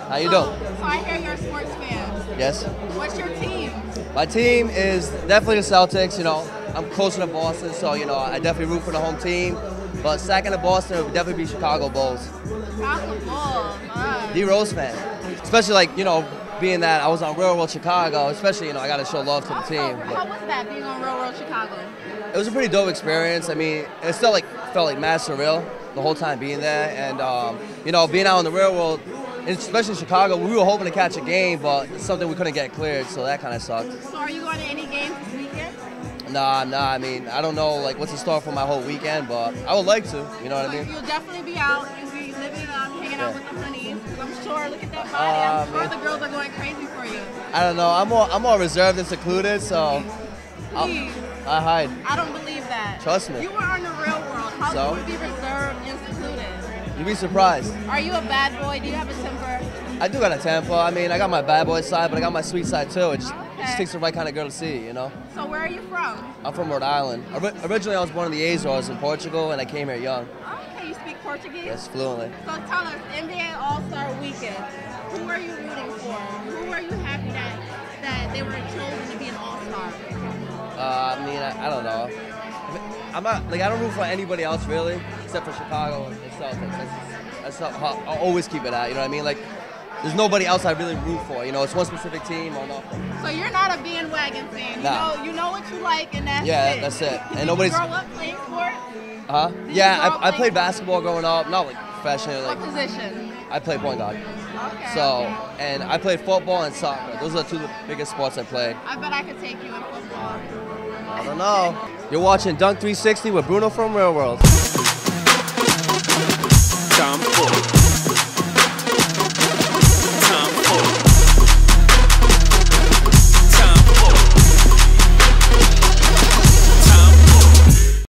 How you doing? So I hear you're a sports fan. Yes. What's your team? My team is definitely the Celtics. You know, I'm closer to Boston, so you know I definitely root for the home team. But second to Boston would definitely be Chicago Bulls. Chicago Bulls. D Rose fan, especially like you know being that I was on Real World Chicago. Especially you know I got to show love to the team. How was that being on Real World Chicago? It was a pretty dope experience. I mean, it still felt like mad surreal the whole time being there, and you know being out in the real world. Especially in Chicago, we were hoping to catch a game, but it's something we couldn't get cleared, so that kind of sucked. So are you going to any games this weekend? Nah. I mean, I don't know like what's in store for my whole weekend, but I would like to. You know what I mean? You'll definitely be out. You'll be living it up, hanging out with the honeys. I'm sure. Look at that body. I'm sure the girls are going crazy for you. I don't know. I'm more reserved and secluded, so Please. I hide. I don't believe that. Trust me. You were on the real world. How can you be reserved and secluded? You'd be surprised. Are you a bad boy? Do you have a temper? I do got a temper. I mean, I got my bad boy side, but I got my sweet side too. It just takes the right kind of girl to see, you know? So where are you from? I'm from Rhode Island. Originally, I was born in the Azores in Portugal, and I came here young. Okay, you speak Portuguese? Yes, fluently. So tell us, NBA All-Star Weekend, who are you rooting for? Who are you happy that they were chosen to be an All-Star? I mean, I don't know. I'm not like I don't root for anybody else really, except for Chicago and Celtics. That's how I'll always keep it at. You know what I mean? Like, there's nobody else I really root for. You know, it's one specific team or nothing. So you're not a bandwagon fan. Nah. You know what you like, and that's it. Yeah, that's it. And nobody's. Did you grow up playing sports? Yeah, I played basketball growing up, not like professionally. What position? I played point guard. Okay. So, and I played football and soccer. Those are the two biggest sports I played. I bet I could take you in football. I don't know. You're watching Dunk 360 with Bruno from Real World.